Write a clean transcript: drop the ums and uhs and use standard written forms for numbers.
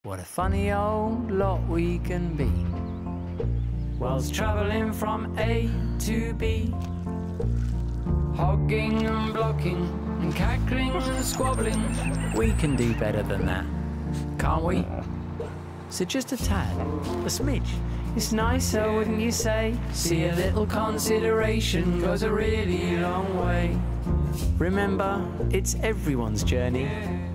What a funny old lot we can be, whilst travelling from A to B, hogging and blocking and cackling and squabbling. We can do better than that, can't we? So just a tad, a smidge. It's nicer, wouldn't you say? See, a little consideration goes a really long way. Remember, it's everyone's journey.